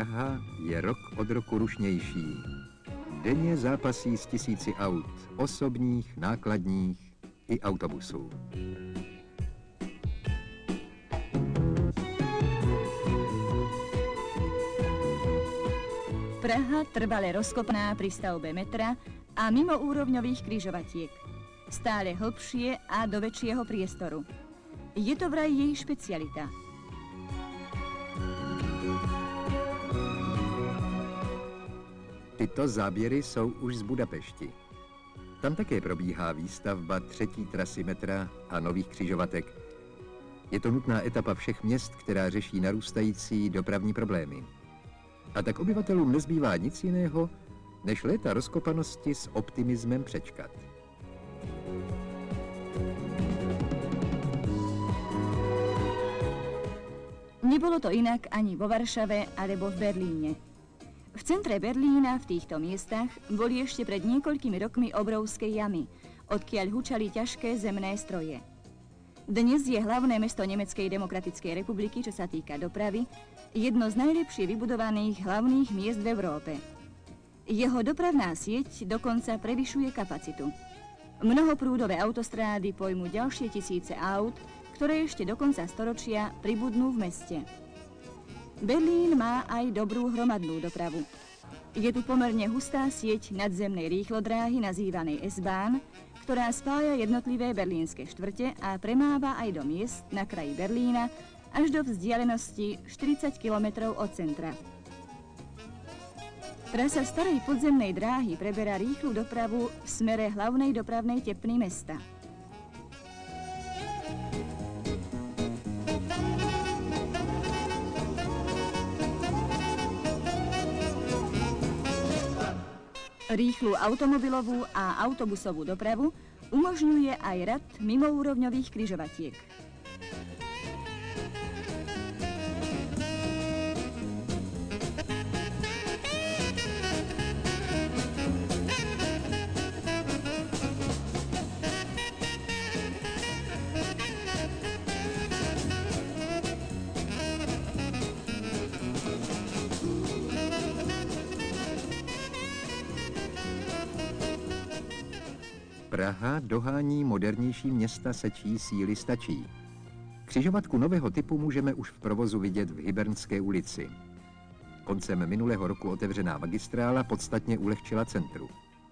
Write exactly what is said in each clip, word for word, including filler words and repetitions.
Praha je rok od roku rušnější. Denně zápasí s tisíci aut, osobních, nákladních i autobusů. Praha trvale rozkopaná pri stavbe metra a mimoúrovňových križovatiek. Stále hlbšie a do väčšieho priestoru. Je to vraj jej špecialita. Tyto záběry jsou už z Budapešti. Tam také probíhá výstavba třetí trasy metra a nových křižovatek. Je to nutná etapa všech měst, která řeší narůstající dopravní problémy. A tak obyvatelům nezbývá nic jiného, než léta rozkopanosti s optimismem přečkat. Nebolo to inak ani vo Varšave alebo v Berlíne. V centre Berlína v týchto miestach boli ešte pred niekoľkými rokmi obrovské jamy, odkiaľ hučali ťažké zemné stroje. Dnes je hlavné mesto Nemeckej demokratickej republiky, čo sa týka dopravy, jedno z najlepšie vybudovaných hlavných miest v Európe. Jeho dopravná sieť dokonca prevyšuje kapacitu. Mnohoprúdové autostrády pojmú ďalšie tisíce aut, ktoré ešte do konca storočia pribudnú v meste. Berlín má aj dobrú hromadnú dopravu. Je tu pomerne hustá sieť nadzemnej rýchlodráhy nazývanej S-Bahn, ktorá spája jednotlivé berlínske štvrte a premáva aj do miest na kraji Berlína až do vzdialenosti štyridsať kilometrov od centra. Trasa starej podzemnej dráhy preberá rýchlu dopravu v smere hlavnej dopravnej tepny mesta. Rýchlu automobilovú a autobusovú dopravu umožňuje aj rad mimoúrovňových križovatiek. Praha dohání modernější města se čí síly stačí. Křižovatku nového typu můžeme už v provozu vidět v Hybernské ulici. Koncem minulého roku otevřená magistrála podstatně ulehčila centru.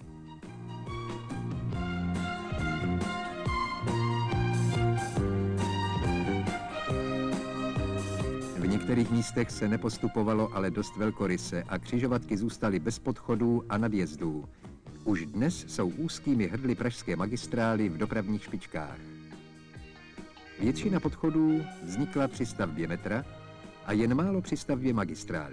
V některých místech se nepostupovalo ale dost velkoryse a křižovatky zůstaly bez podchodů a nadjezdů. Už dnes jsou úzkými hrdly pražské magistrály v dopravních špičkách. Většina podchodů vznikla při stavbě metra a jen málo při stavbě magistrály.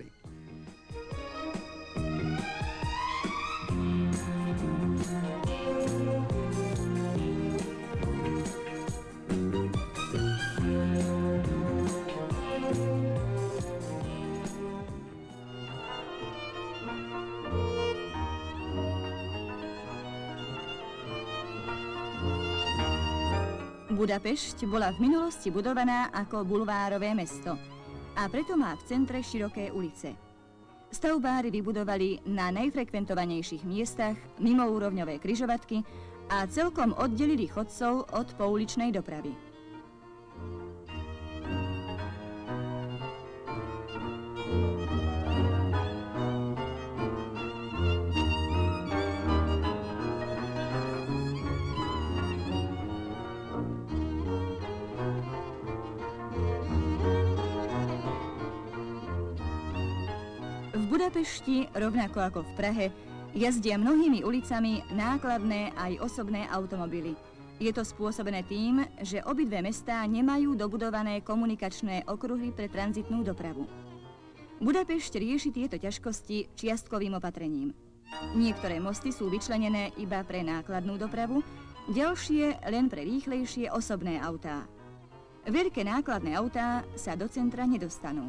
Budapešť bola v minulosti budovaná ako bulvárové mesto a preto má v centre široké ulice. Stavbári vybudovali na najfrekventovanejších miestach mimoúrovňové križovatky a celkom oddelili chodcov od pouličnej dopravy. V Budapešti, rovnako ako v Prahe, jazdia mnohými ulicami nákladné aj osobné automobily. Je to spôsobené tým, že obidve mestá nemajú dobudované komunikačné okruhy pre tranzitnú dopravu. Budapešť rieši tieto ťažkosti čiastkovým opatrením. Niektoré mosty sú vyčlenené iba pre nákladnú dopravu, ďalšie len pre rýchlejšie osobné autá. Veľké nákladné autá sa do centra nedostanú.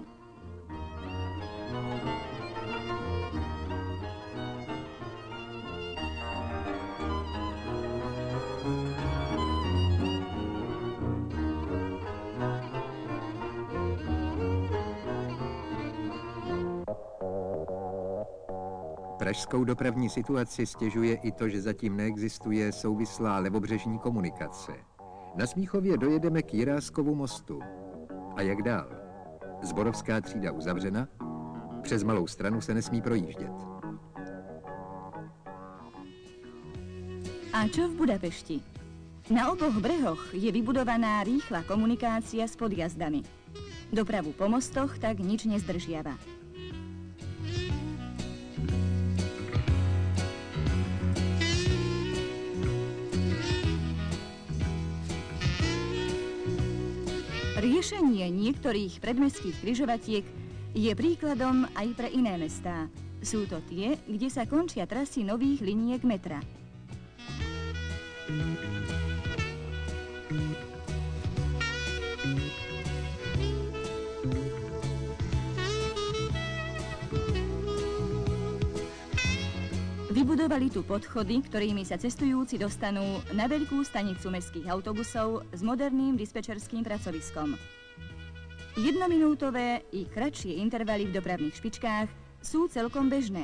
Pražskou dopravní situaci stěžuje i to, že zatím neexistuje souvislá levobřežní komunikace. Na Smíchově dojedeme k Jiráskovu mostu. A jak dál? Zborovská třída uzavřena, přes Malou Stranu se nesmí projíždět. A čo v Budapešti? Na oboch brehoch je vybudovaná rýchla komunikácia s podjazdami. Dopravu po mostoch tak nič nezdržiava. Riešenie niektorých predmestských križovatiek je príkladom aj pre iné mestá. Sú to tie, kde sa končia trasy nových liniek metra. Vybudovali tu podchody, ktorými sa cestujúci dostanú na veľkú stanicu mestských autobusov s moderným dispečerským pracoviskom. Jednominútové i kratšie intervaly v dopravných špičkách sú celkom bežné.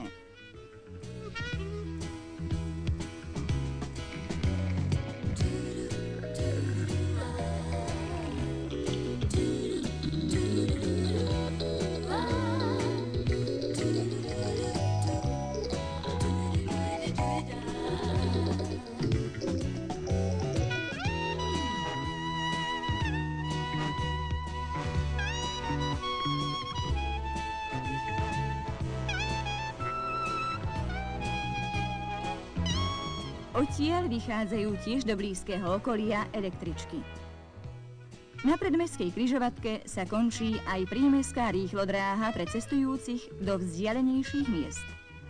Odtiaľ vychádzajú tiež do blízkeho okolia električky. Na predmestskej križovatke sa končí aj prímestská rýchlodráha pre cestujúcich do vzdialenejších miest.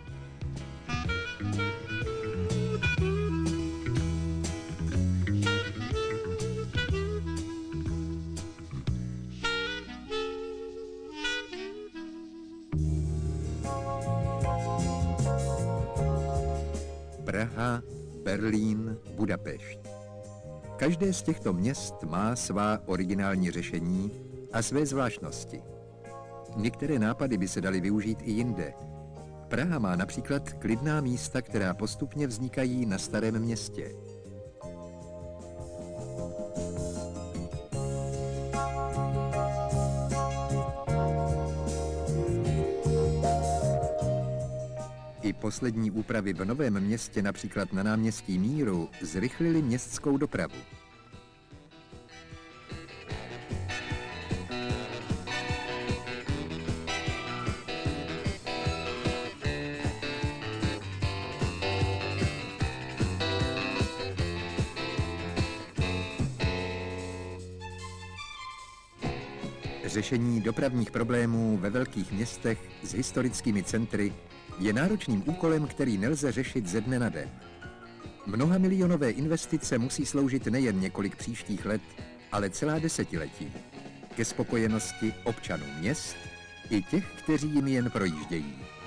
Praha, Berlín, Budapešť. Každé z těchto měst má svá originální řešení a své zvláštnosti. Některé nápady by se daly využít i jinde. Praha má například klidná místa, která postupně vznikají na starém městě. I poslední úpravy v Novém Městě, například na náměstí Míru, zrychlily městskou dopravu. Řešení dopravních problémů ve velkých městech s historickými centry je náročným úkolem, který nelze řešit ze dne na den. Mnohamilionové investice musí sloužit nejen několik příštích let, ale celá desetiletí ke spokojenosti občanů měst i těch, kteří jim jen projíždějí.